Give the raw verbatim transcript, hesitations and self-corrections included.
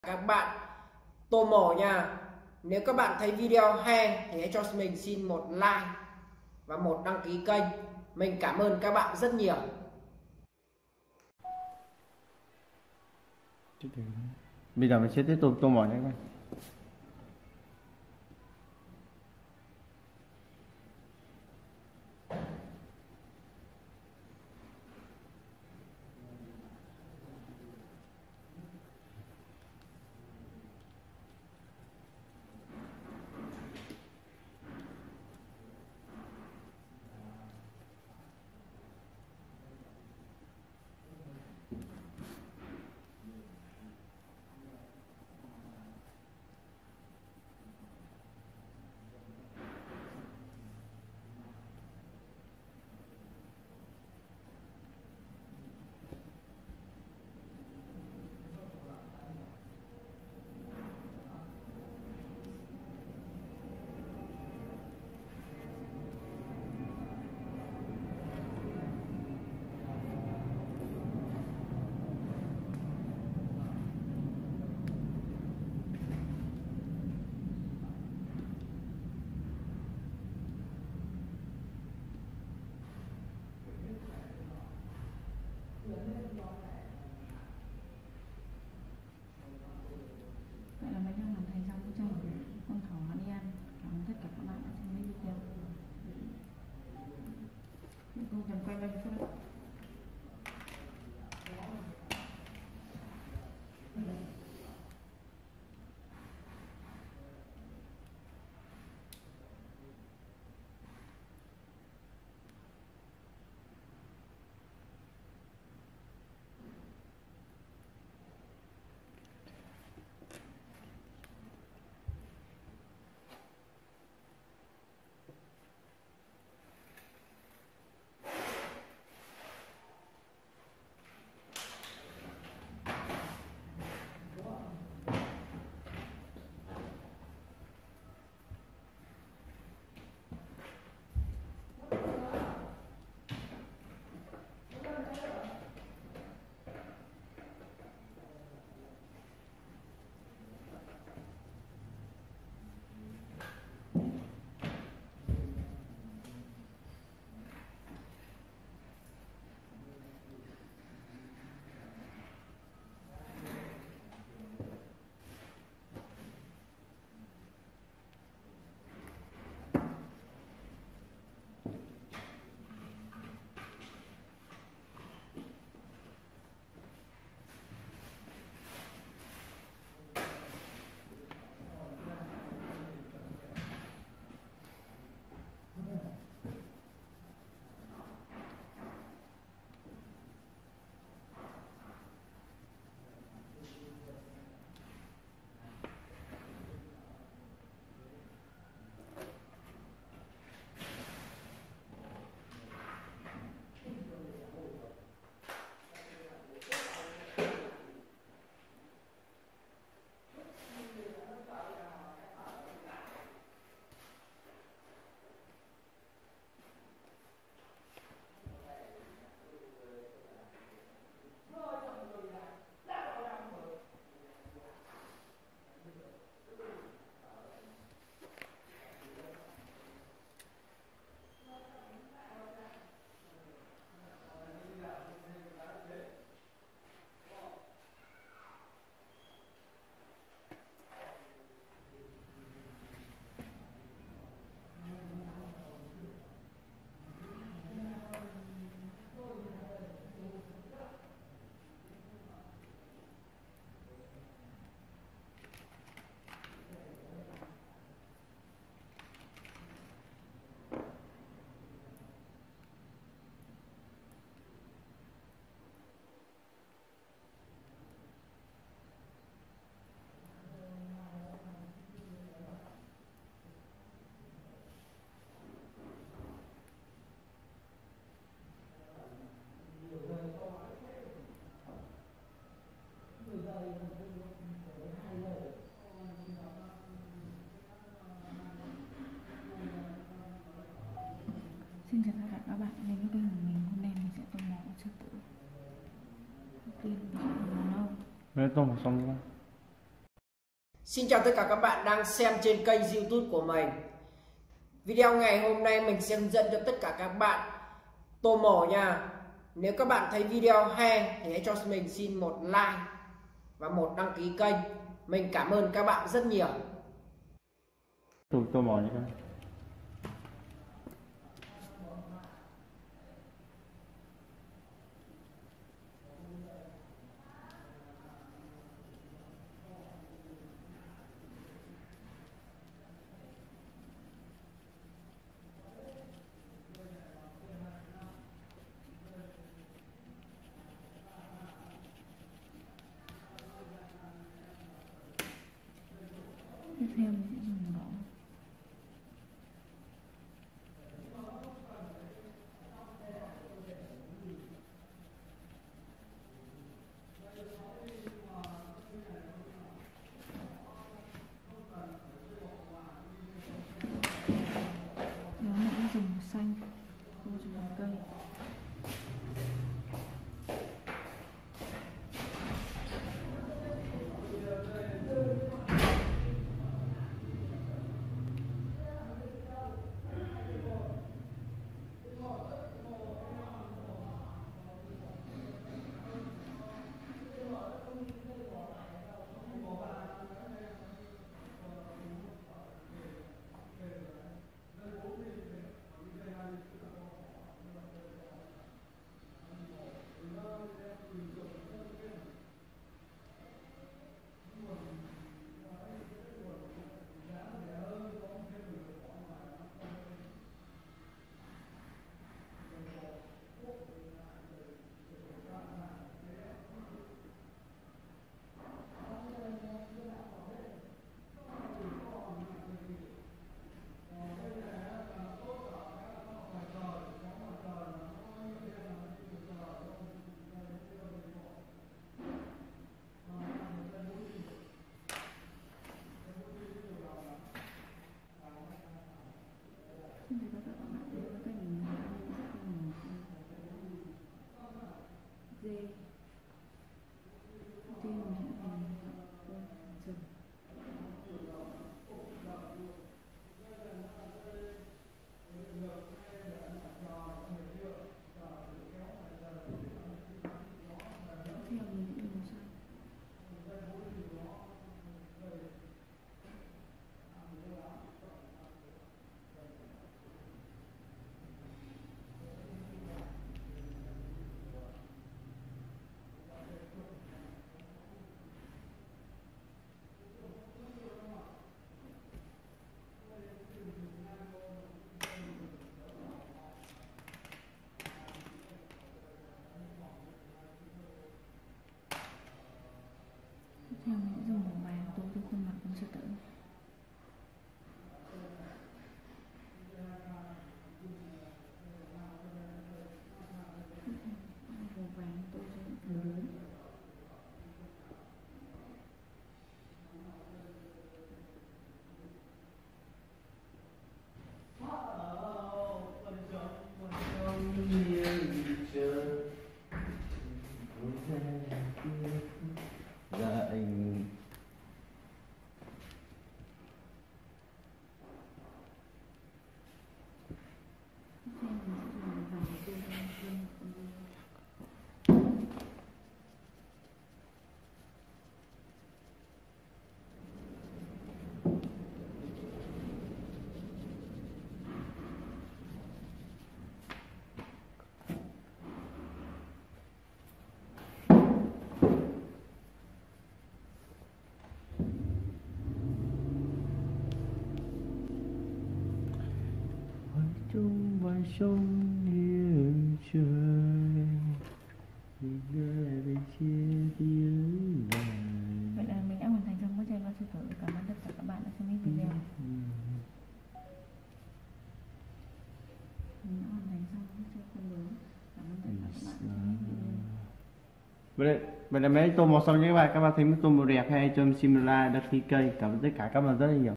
Các bạn tô mổ nha. Nếu các bạn thấy video hay thì hãy cho mình xin một like và một đăng ký kênh. Mình cảm ơn các bạn rất nhiều. Bây giờ mình sẽ tiếp tục tô mỏ nhé các bạn. Vậy là mình đang hoàn thành xong bức tranh của con thỏ đi ăn. Cảm ơn tất cả các bạn đã xem video. Mình không cần quay lên chút nữa. Xin chào tất cả các bạn, đến với kênh của mình. Hôm nay mình sẽ tô màu sư tử. Đầu tiên mình sẽ tô màu nâu. Mới tô màu xong các bạn. Xin chào tất cả các bạn đang xem trên kênh YouTube của mình. Video ngày hôm nay mình sẽ hướng dẫn cho tất cả các bạn tô mổ nha. Nếu các bạn thấy video hay thì hãy cho mình xin một like và một đăng ký kênh. Mình cảm ơn các bạn rất nhiều. Tô, tô mỏ nhé các bạn. Tiếp theo mình sẽ dùng màu đỏ. Đó mình sẽ dùng màu xanh, tôi dùng màu cây. Xin chào tất cả các bạn đến với kênh mình. Dê Dê mình sẽ làm rừng. Tiếp theo mình sẽ dùng màu xanh. Tiếp theo mình sẽ dùng màu vàng tô cho khuôn mặt con sư tử. Màu vàng tô cho những phần lớn. Dạ anh Tiếp theo mình sẽ dùng màu vàng tô cho khuôn mặt con dê. chung vai sông như trời về chia tiếng Vậy là mình đã hoàn thành xong bức tranh con sư tử. Cảm ơn tất cả các bạn đã xem video. Mình đã hoàn thành xong bức tranh con bướm. Cảm ơn tất cả các bạn đã xem video. Vậy vậy là mấy tô màu xong nhé các bạn. Các bạn thấy mấy tô màu đẹp hay cho mình xin like đăng ký kênh. Cảm ơn tất cả các bạn rất là nhiều.